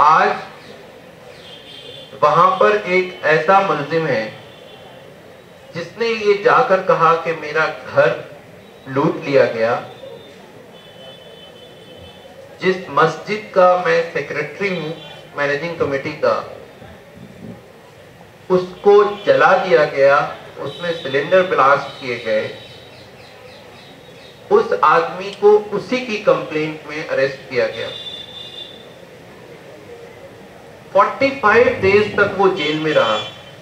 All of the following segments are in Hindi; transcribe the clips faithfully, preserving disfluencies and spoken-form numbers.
आज वहां पर एक ऐसा मुल्जिम है जिसने ये जाकर कहा कि मेरा घर लूट लिया गया, जिस मस्जिद का मैं सेक्रेटरी हूं, मैनेजिंग कमेटी का, उसको जला दिया गया, उसमें सिलेंडर ब्लास्ट किए गए। उस आदमी को उसी की कंप्लेंट में अरेस्ट किया गया। पैंतालीस डेज तक वो जेल में रहा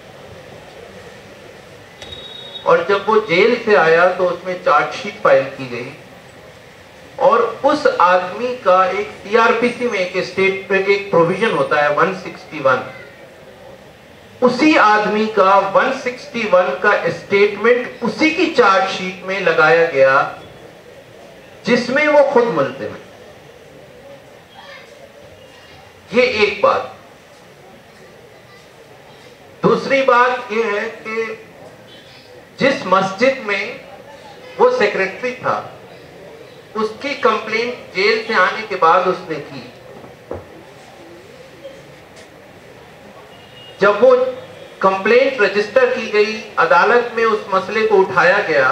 और जब वो जेल से आया तो उसमें चार्जशीट फाइल की गई और उस आदमी का एक सीआरपीसी में एक स्टेट पे एक प्रोविजन होता है एक सौ इकसठ, उसी आदमी का एक सौ इकसठ का स्टेटमेंट उसी की चार्जशीट में लगाया गया जिसमें वो खुद मुल्जिम है। ये एक बात। दूसरी बात यह है कि जिस मस्जिद में वो सेक्रेटरी था उसकी कंप्लेंट जेल से आने के बाद उसने की। जब वो कंप्लेंट रजिस्टर की गई, अदालत में उस मसले को उठाया गया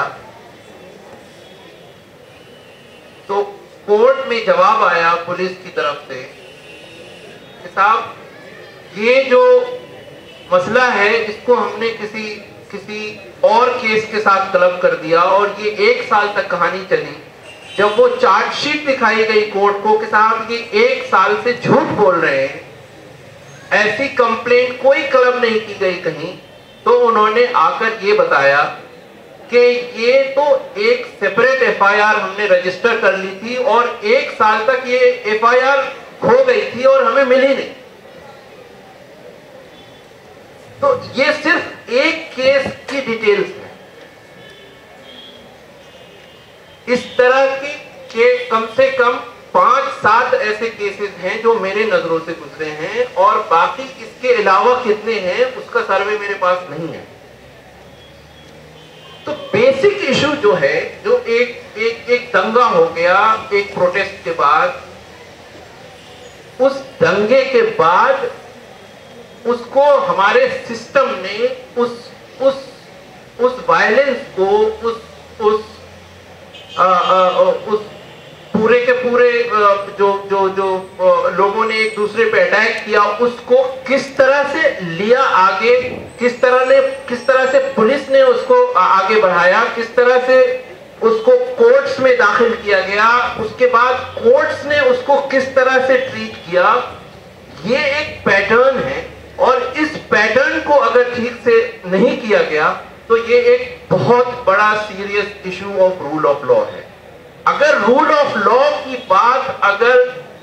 तो कोर्ट में जवाब आया पुलिस की तरफ से कि साहब ये जो मसला है इसको हमने किसी किसी और केस के साथ क्लब कर दिया और ये एक साल तक कहानी चली। जब वो चार्जशीट दिखाई गई कोर्ट को कि साहब ये एक साल से झूठ बोल रहे हैं, ऐसी कंप्लेंट कोई क्लब नहीं की गई कहीं, तो उन्होंने आकर ये बताया कि ये तो एक सेपरेट एफआईआर हमने रजिस्टर कर ली थी और एक साल तक ये एफआईआर खो गई थी और हमें मिली नहीं। तो ये सिर्फ एक केस की डिटेल्स है। इस तरह की के कम से कम पांच सात ऐसे केसेस हैं जो मेरे नजरों से गुजरे हैं और बाकी इसके अलावा कितने हैं उसका सर्वे मेरे पास नहीं है। तो बेसिक इशू जो है, जो एक एक एक दंगा हो गया एक प्रोटेस्ट के बाद, उस दंगे के बाद उसको हमारे सिस्टम ने उस उस उस वायलेंस को उस उस आ, आ, उस पूरे के पूरे जो जो जो लोगों ने एक दूसरे पे अटैक किया उसको किस तरह से लिया आगे, किस तरह ने किस तरह से पुलिस ने उसको आगे बढ़ाया, किस तरह से उसको कोर्ट्स में दाखिल किया गया, उसके बाद कोर्ट्स ने उसको किस तरह से ट्रीट किया, ये एक पैटर्न है। और इस पैटर्न को अगर ठीक से नहीं किया गया तो ये एक बहुत बड़ा serious issue of rule of law है। अगर रूल ऑफ लॉ की बात अगर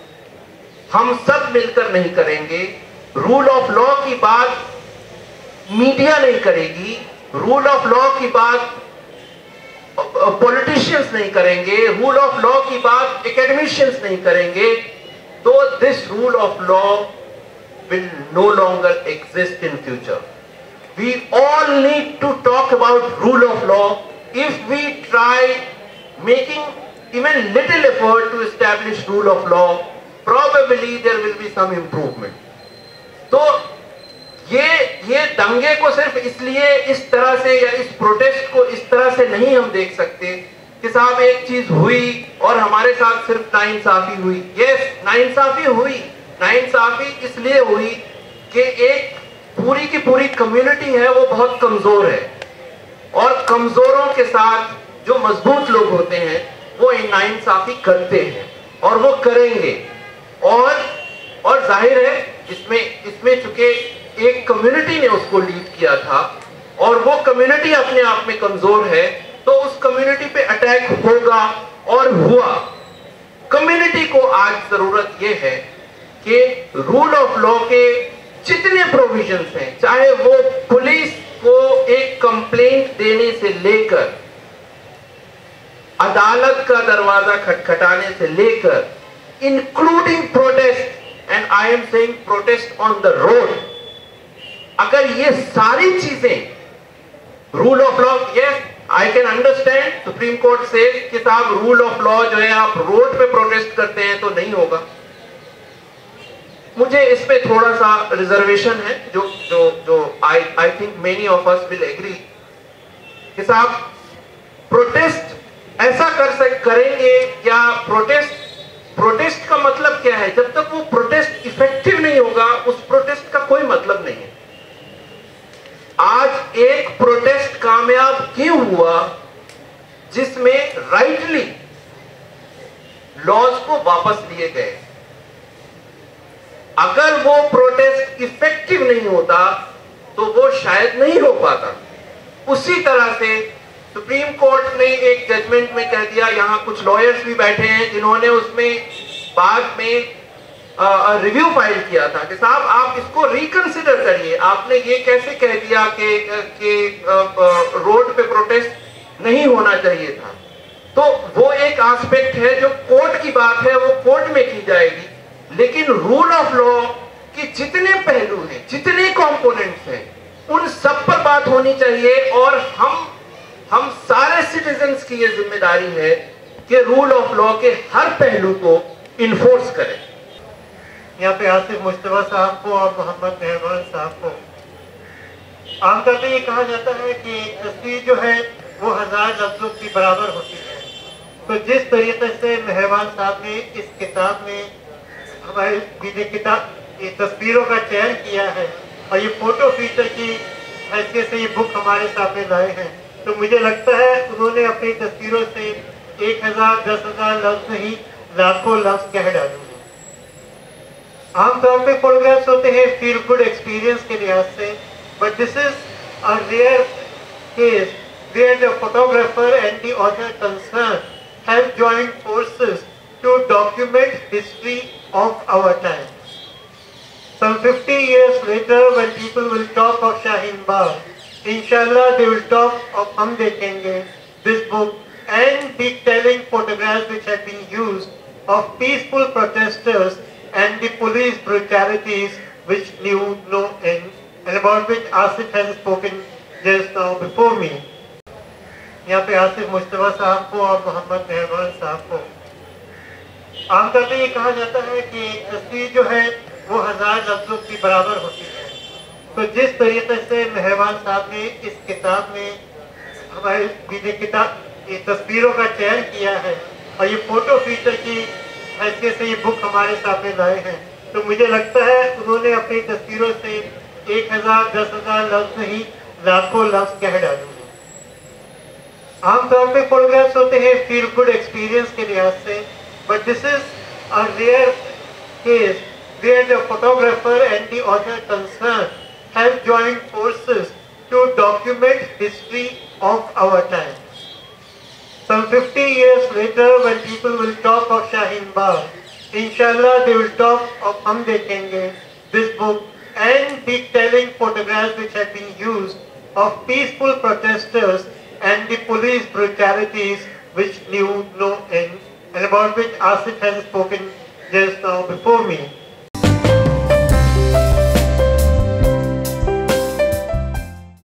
हम सब मिलकर नहीं करेंगे, रूल ऑफ लॉ की बात मीडिया नहीं करेगी, रूल ऑफ लॉ की बात पॉलिटिशियंस नहीं करेंगे, रूल ऑफ लॉ की बात एकेडमिशियंस नहीं करेंगे, तो this rule of law will no longer exist in future. We all need to talk about rule of law. If we try making even little effort to establish rule of law, probably there will be some improvement. तो ये ये दंगे को सिर्फ इसलिए इस तरह से या इस प्रोटेस्ट को इस तरह से नहीं हम देख सकते कि साहब एक चीज हुई और हमारे साथ सिर्फ नाइंसाफी हुई। यस, नाइंसाफी हुई। नाइंसाफी इसलिए हुई कि एक पूरी की पूरी कम्युनिटी है वो बहुत कमजोर है और कमजोरों के साथ जो मजबूत लोग होते हैं वो नाइंसाफी करते हैं और वो करेंगे। और और जाहिर है इसमें इसमें चूंकि एक कम्युनिटी ने उसको लीड किया था और वो कम्युनिटी अपने आप में कमजोर है तो उस कम्युनिटी पे अटैक होगा और हुआ। कम्युनिटी को आज जरूरत यह है कि रूल ऑफ लॉ के जितने प्रोविजंस हैं, चाहे वो पुलिस को एक कंप्लेंट देने से लेकर अदालत का दरवाजा खटखटाने से लेकर including protest, and I am saying protest on the road, अगर ये सारी चीजें rule of law, yes I can understand supreme court से कि साहब रूल ऑफ लॉ जो है आप रोड पे प्रोटेस्ट करते हैं तो नहीं होगा, मुझे इस पे थोड़ा सा रिजर्वेशन है, जो जो जो I I think many of us will agree कि साहब प्रोटेस्ट ऐसा कर सक करेंगे क्या? प्रोटेस्ट प्रोटेस्ट का मतलब क्या है? जब तक वो प्रोटेस्ट इफेक्टिव नहीं होगा, उस प्रोटेस्ट का कोई मतलब नहीं है। आज एक प्रोटेस्ट कामयाब क्यों हुआ जिसमें राइटली लॉज को वापस लिए गए? अगर वो प्रोटेस्ट इफेक्टिव नहीं होता तो वो शायद नहीं हो पाता। उसी तरह से सुप्रीम कोर्ट ने एक जजमेंट में कह दिया, यहां कुछ लॉयर्स भी बैठे हैं जिन्होंने उसमें बाद में रिव्यू फाइल किया था कि साहब आप इसको रिकंसिडर करिए, आपने ये कैसे कह दिया कि कि रोड पे प्रोटेस्ट नहीं होना चाहिए था। तो वो एक एस्पेक्ट है जो कोर्ट की बात है, वो कोर्ट में की जाएगी। लेकिन रूल ऑफ लॉ के जितने पहलू हैं, जितने कंपोनेंट्स हैं, उन सब पर बात होनी चाहिए। और हम हम सारे सिटीजन्स की ये जिम्मेदारी है कि रूल ऑफ लॉ के हर पहलू को इन्फोर्स करें। यहाँ पे आसिफ मुश्तबा साहब को और मोहम्मद मेहरबान साहब को आमतौर पर ये कहा जाता है कि तस्वीर जो है वो हजार लफ्जों की बराबर होती है। तो जिस तरीके से मेहरबान साहब ने इस किताब में हमारी बीजे किताब ये तस्वीरों का चयन किया है और ये फोटो फीचर की हैसियत से ये बुक हमारे सामने लाए हैं, तो मुझे लगता है उन्होंने अपनी तस्वीरों से एक हजार दस हजार लफ्ज नहीं लाखों लफ्ज कह डाले हैं। आमतौर पे फोटोग्राफ्स होते हैं फील गुड एक्सपीरियंस के लिहाज से, but this is a rare case where the photographer and the author concern have joined forces to document history of our time. Some fifty years later, when people will talk of Shaheen Bagh, inshallah they will talk of Hum Dekhenge, this book, and the telling photographs which have been used of peaceful protesters and the police brutalities which knew no end, and about which Asif has spoken just now before me. यहाँ पे आसिफ मुश्तबा साहब को और मोहम्मद मेहरबान साहब को आमतौर पर ये कहा जाता है कि तस्वीर जो है वो हजार लफ्जों की बराबर होती है। तो जिस तरीके से मेहरबान साहब ने इस किताब में हमारी बीजे किताब ये तस्वीरों का चयन किया है और ये फोटो फीचर की हैसियत से ये बुक हमारे सामने लाए हैं, तो मुझे लगता है उन्होंने अपनी तस्वीरों से एक हजार दस हजार लफ्ज नहीं लाखों लफ्ज कह डाले हैं। आमतौर पे फोटोग्राफ्स होते हैं फील गुड एक्सपीरियंस के लिहाज से, but this is a rare case where the photographer and the author concerned have joined forces to document history of our time. Some fifty years later, when people will talk of Shaheen Bagh, inshallah they will talk of Hum Dekhenge, this book, and the telling photographs which have been used of peaceful protesters and the police brutalities which knew no end, and about which Asif has spoken just now before me.